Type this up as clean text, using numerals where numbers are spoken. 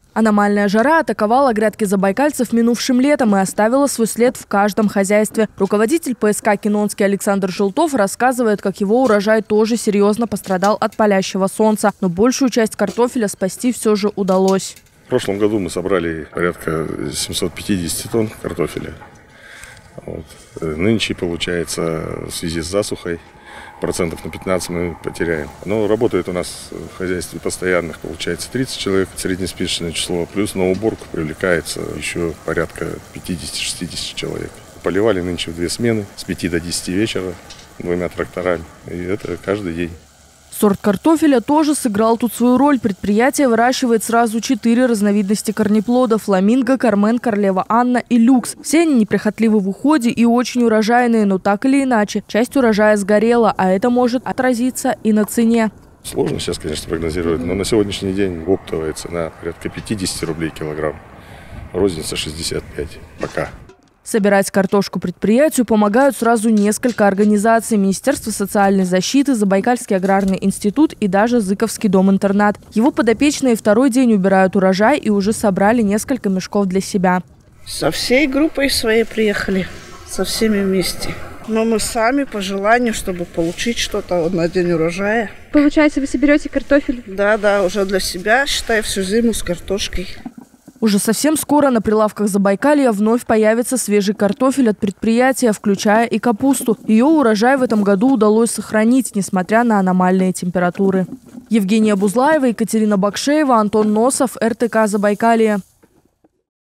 Аномальная жара атаковала грядки забайкальцев минувшим летом и оставила свой след в каждом хозяйстве. Руководитель ПСК «Кинонский» Александр Желтов рассказывает, как его урожай тоже серьезно пострадал от палящего солнца. Но большую часть картофеля спасти все же удалось. В прошлом году мы собрали порядка 750 тонн картофеля. Нынче, получается, в связи с засухой, процентов на 15 мы потеряем. Но работает у нас в хозяйстве постоянных, получается, 30 человек, среднесписочное число. Плюс на уборку привлекается еще порядка 50-60 человек. Поливали нынче в 2 смены, с 5 до 10 вечера, 2 тракторами. И это каждый день. Сорт картофеля тоже сыграл тут свою роль. Предприятие выращивает сразу 4 разновидности корнеплода – фламинго, кармен, королева Анна и люкс. Все они неприхотливы в уходе и очень урожайные, но так или иначе, часть урожая сгорела, а это может отразиться и на цене. Сложно сейчас, конечно, прогнозировать, но на сегодняшний день оптовая цена порядка 50 рублей килограмм. Розница 65 пока. Собирать картошку предприятию помогают сразу несколько организаций: Министерство социальной защиты, Забайкальский аграрный институт и даже Зыковский дом-интернат. Его подопечные второй день убирают урожай и уже собрали несколько мешков для себя. Со всей группой своей приехали, со всеми вместе. Но мы сами по желанию, чтобы получить что-то на день урожая. Получается, вы соберете картофель? Да, уже для себя, считай, всю зиму с картошкой. Уже совсем скоро на прилавках Забайкалья вновь появится свежий картофель от предприятия, включая и капусту. Ее урожай в этом году удалось сохранить, несмотря на аномальные температуры. Евгения Бузлаева, Екатерина Бакшеева, Антон Носов, РТК Забайкалье.